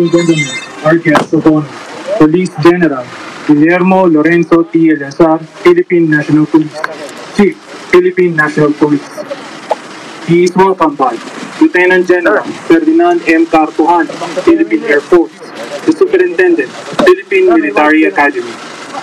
and gentlemen, our guest of honor, Police General Guillermo Lorenzo T. Eleazar, Philippine National Police, Chief, Philippine National Police. He is welcomed by Lieutenant General Ferdinand M. Cartuhan, Philippine Air Force, the Superintendent, Philippine Military Academy.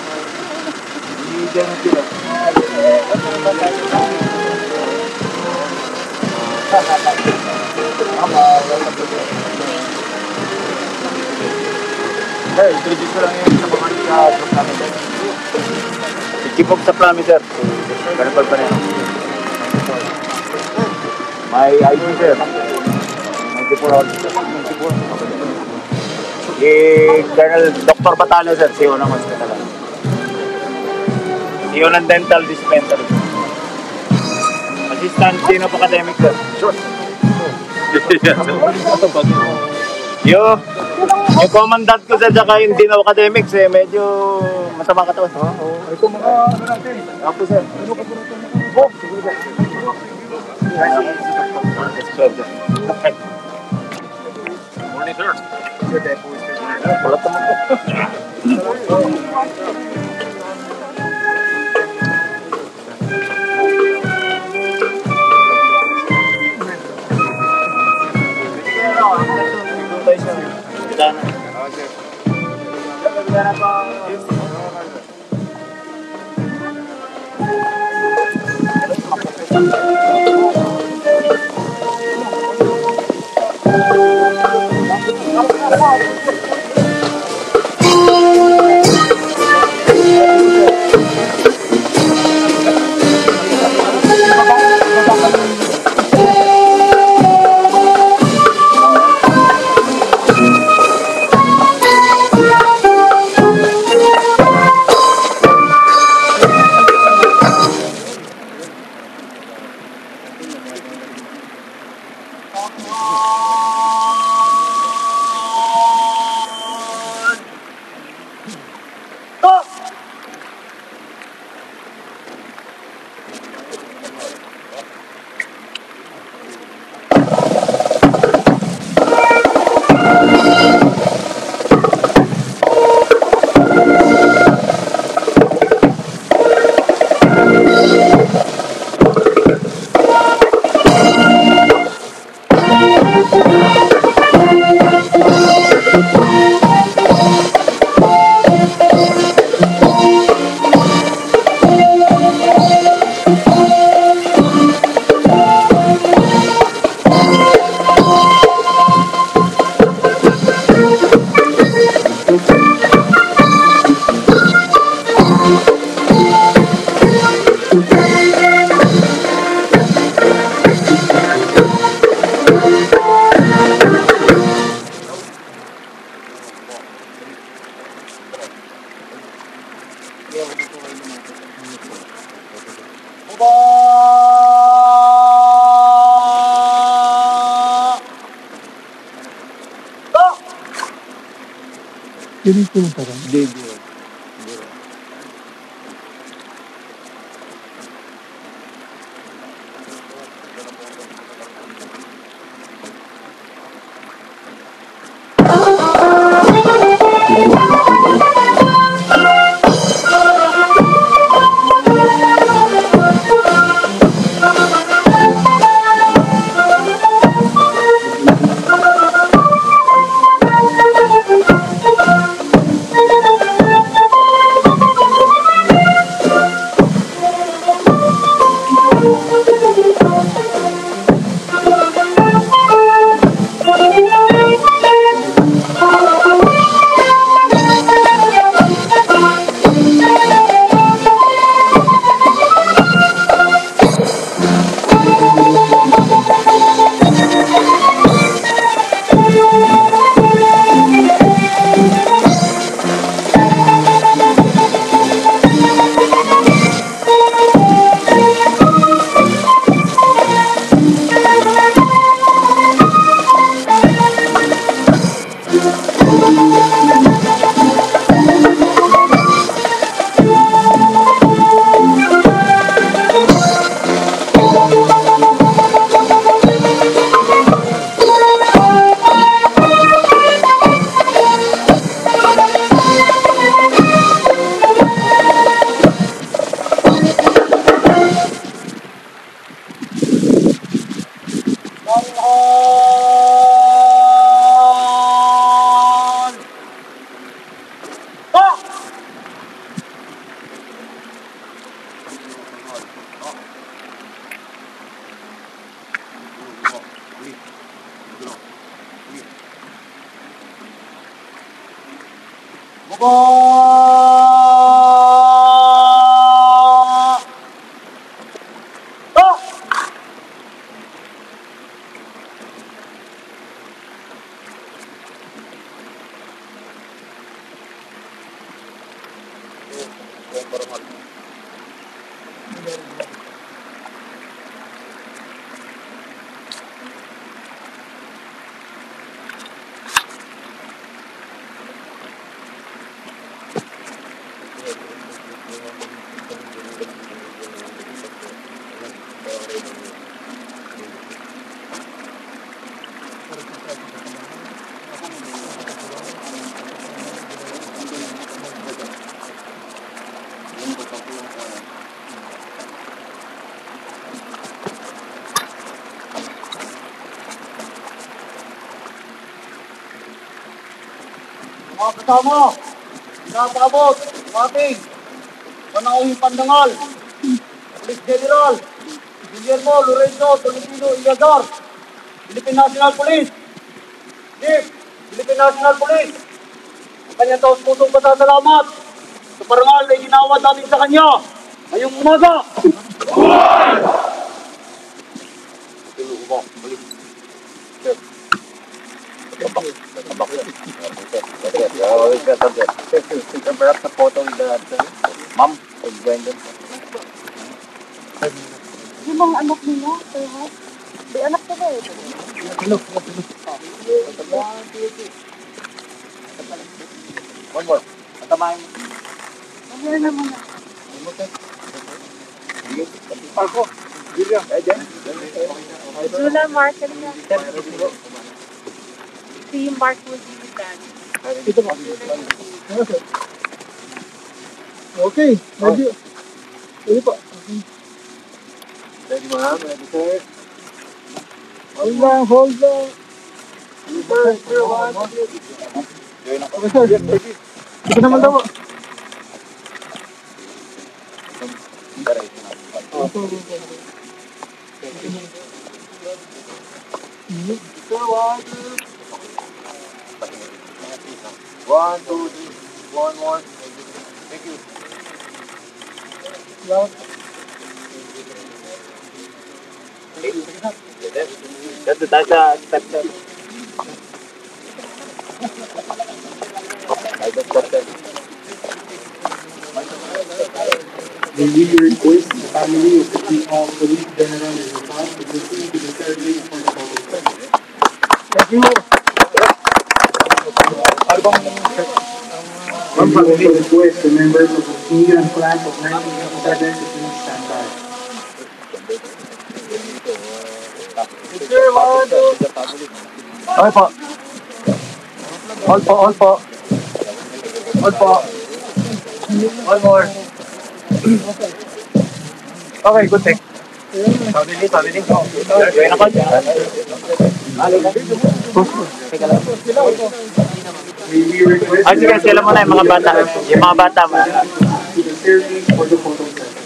Sir, introduce ko lang yung sa mga group namin, sir. Si Chief of Supply, sir. Ganun pa rin. May ID, sir. 94 hours, sir. 94. Colonel Dr. Batalio, sir. CEO ng hospital. CEO ng dental dispensary. Assistant Dean of Academic, sir. Sure. Yung commandant ko sa saka yung Dean of Academics, medyo masama katawan. Oo. Ito mga ano natin. Ako, sir. Ano ka po natin? Oh, sige, sir. Morning, sir. Palat naman ko. Yun yung pinuntaran? Hindi. Mga kasama, pinapabot ang ating panauhing pandangal, Police General Guillermo Lorenzo Tolentino Eleazar, Philippine National Police, Chief, Philippine National Police. Kanyang taos-pusong pasasalamat sa parangal na ginawad natin sa kanya ngayong umaga. Perhaps a photo with the mom of Brandon. Yung mga anak nila, perhaps? May anak ka ba eh? One more. Matamahin mo. Mamaya na muna. Parko. William. Zula, Mark, ano na? Si Mark will be with Dad. Ito mo. Okay. Medyo. Ito po. Ready ma'am? Ready sir? Hold lang, hold lang. Okay, sir. Ito naman daw. One, two, three. One more. Thank you. That's the step. May we request the family of the Police General Eleazar to proceed to the ceremony for the photo. Thank you. One family request the members of the senior and class of 1987 to please stand by. Okay po. Hold po, hold po. Hold po. One more. Okay, good take. Family. Join ako dyan. Teka lang. May we request Sige, sila muna yung mga bata. Yung mga bata mo. to the ceremony for the photo session.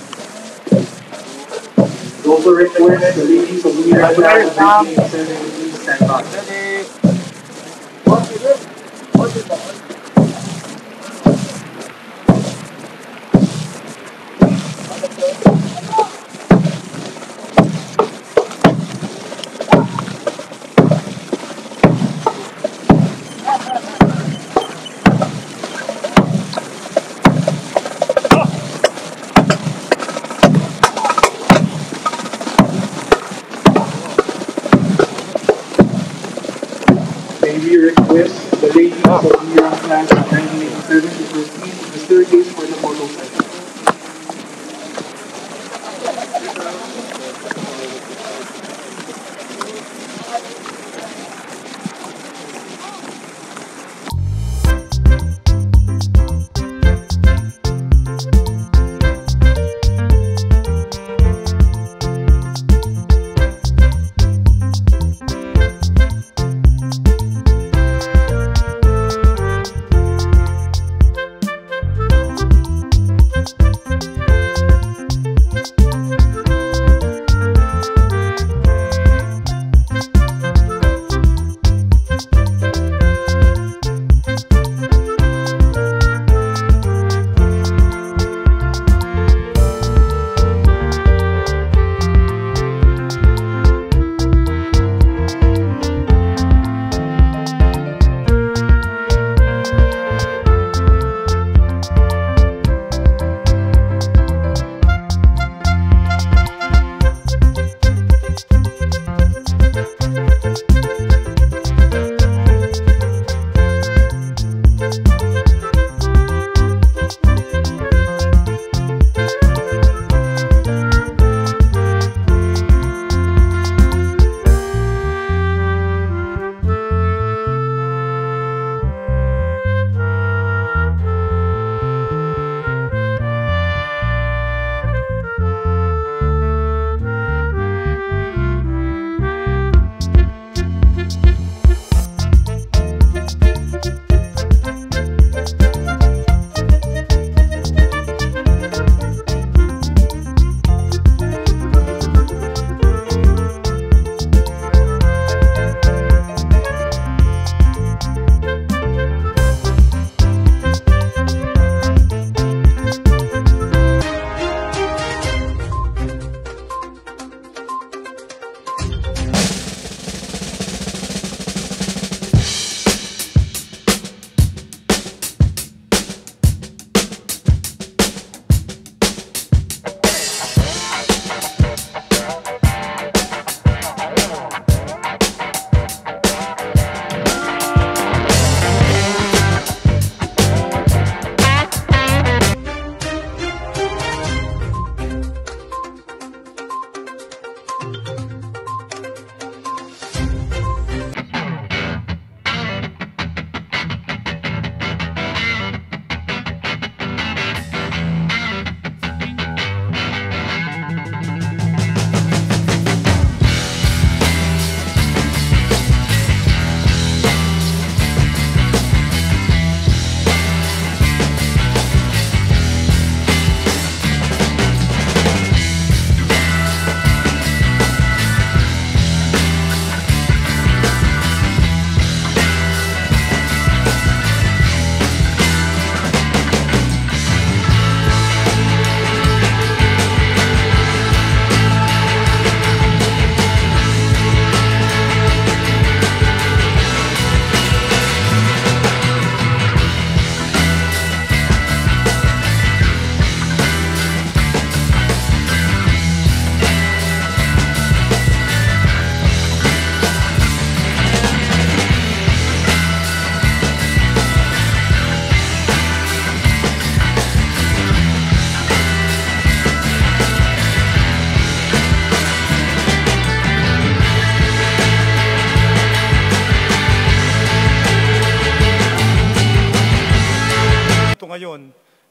We also request the ladies of the class of 1987 to please stand by. May we request the ladies of the class of 1987 to proceed to the staircase for the photo session.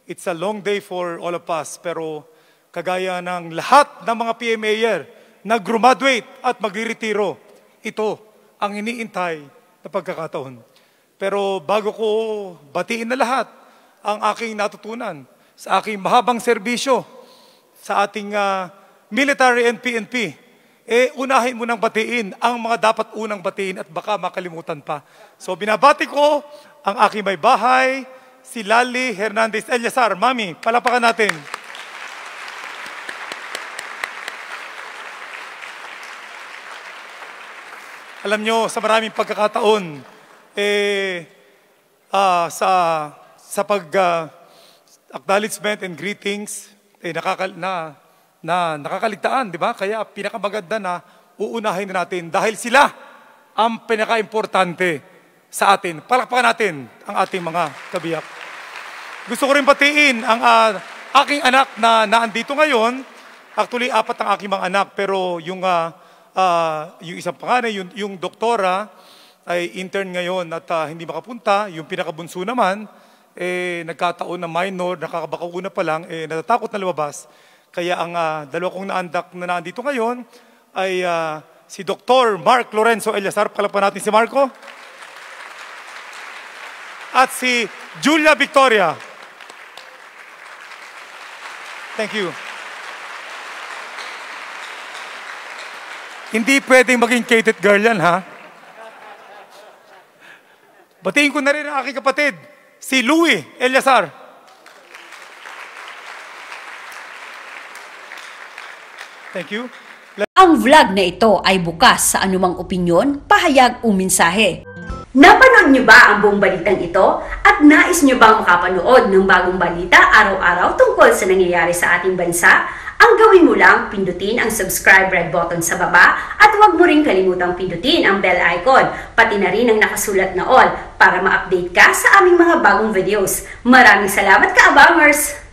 It's a long day for all of us, pero kagaya ng lahat ng mga PMAer na graduate at magre-retiro, ito ang iniintay na pagkakataon. Pero bago ko batiin na lahat ang aking natutunan sa aking mahabang serbisyo sa ating military and PNP, unahin mo nang batiin ang mga dapat unang batiin at baka makalimutan pa. So binabati ko ang aking may bahay, si Lali Hernandez Eleazar. Mami, palapakan natin. Alam nyo, sa maraming pagkakataon, sa acknowledgement and greetings, nakakaligtaan, di ba? Kaya pinakamaganda na uunahin natin dahil sila ang pinaka-importante sa atin. Palakpakan natin ang ating mga kabiyak. Gusto ko rin batiin ang aking anak na naandito ngayon. Actually, 4 ang aking mga anak, pero yung isang panganay, yung doktora, ay intern ngayon at hindi makapunta. Yung pinakabunso naman, nagkataon na minor, nakakabakauna pa lang, natatakot na lumabas. Kaya ang dalawa kong naandak na naandito ngayon ay si Dr. Mark Lorenzo Eleazar. Palakpakan natin si Marco. At si Julia Victoria. Thank you. Hindi pwedeng maging cated girl yan, ha? Batiin ko na rin ang aking kapatid, si Louie Eleazar. Thank you. Ang vlog na ito ay bukas sa anumang opinyon, pahayag o mensahe. Napanood nyo ba ang buong balitang ito? At nais nyo bang makapanood ng bagong balita araw-araw tungkol sa nangyayari sa ating bansa? Ang gawin mo lang, pindutin ang subscribe red button sa baba at huwag mo rin kalimutang pindutin ang bell icon, pati na rin ang nakasulat na all para ma-update ka sa aming mga bagong videos. Maraming salamat ka-abangers!